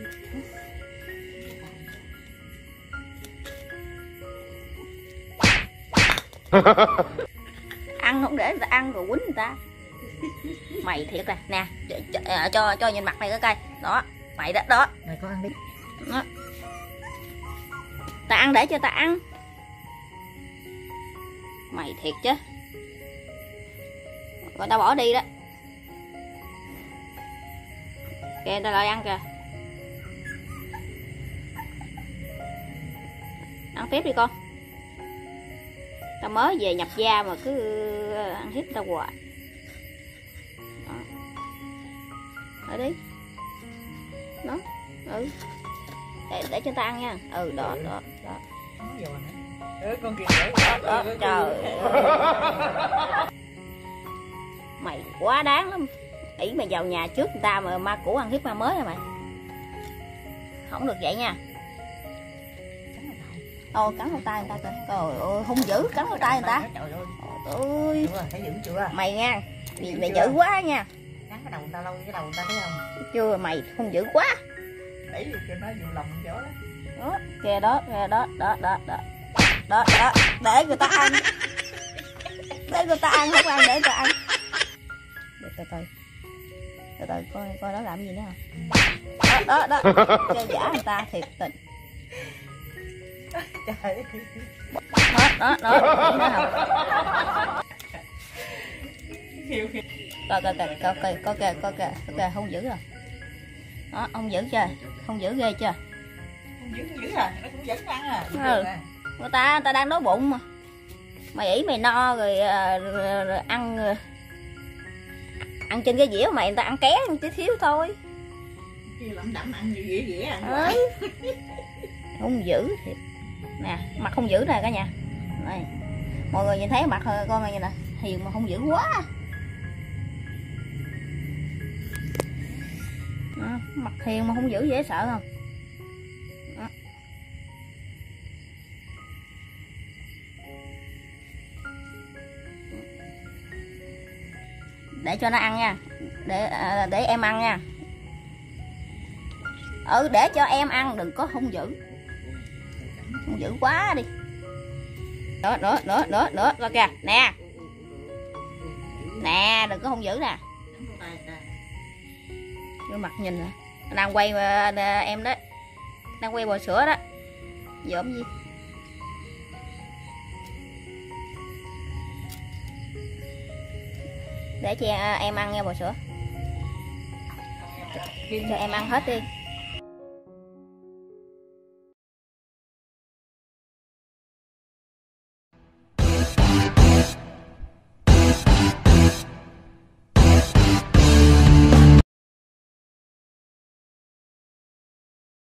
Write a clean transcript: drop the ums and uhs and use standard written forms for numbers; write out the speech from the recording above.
Ăn không để người ta ăn rồi quýnh người ta. Mày thiệt à. Nè, cho nhìn mặt này cái cây. Đó, mày đó, đó. Mày có ăn đi. Đó. Ta ăn để cho ta ăn. Mày thiệt chứ. Rồi tao bỏ đi đó. Kìa, tao lại ăn kìa. Ăn tiếp đi con. Tao mới về nhập gia mà cứ ăn hiếp tao hoài. Đó. Ở đi. Đó. Ừ. Để cho tao ăn nha. Ừ, đó, đó, đó. Con kìa. Đó, trời ơi. Mày quá đáng lắm. Ý mày vào nhà trước người ta mà ma cũ ăn hiếp ma mới hả mày? Không được vậy nha. Ồ, cắn vào tay người ta kìa. Trời ơi, hung dữ, cắn vào tay người ta. Trời ơi. Thấy dữ chưa? Mày nha. Mày dữ quá nha. Cắn cái đầu người ta lâu cái đầu người ta thấy không? Chưa, mày hung dữ quá. Đẩy cho nó vô lòng chó đó. Đó, kìa đó, kìa đó, đó, đó, đó. Đó, đó, để người ta ăn. Để người ta ăn, không ăn để người ta ăn. Để từ từ. Từ từ coi nó làm gì nữa không? Đó, đó, đó. Chơi giả người ta thiệt tình. Trời. Đó, đó, đó. Coi kìa, không giữ rồi. Đó, ông giữ chưa? Không giữ ghê chưa? Không dữ à, nó cũng vẫn ăn à. Ừ. Người ta đang đói bụng mà. Mày nghĩ mày no rồi, rồi ăn ăn trên cái dĩa mày, người ta ăn ké ăn tí thiếu thôi. Kêu lẩm đẩm ăn gì dĩa ăn. Ừ. Không giữ thiệt. Nè, mặt không giữ nè cả nhà. Đây. Mọi người nhìn thấy mặt con này nè, hiền mà không giữ quá. Đó, mặt hiền mà không giữ dễ sợ không? Đó. Để cho nó ăn nha. Để em ăn nha. Ừ, để cho em ăn, đừng có hung dữ. Hung dữ quá đi. Nữa, coi kìa, nè. Nè, đừng có hung dữ nè. Cái mặt nhìn nè. Đang quay em đó. Đang quay bò sữa đó. Dỗm gì? Để cho em ăn nha bò sữa. Cho em ăn hết đi.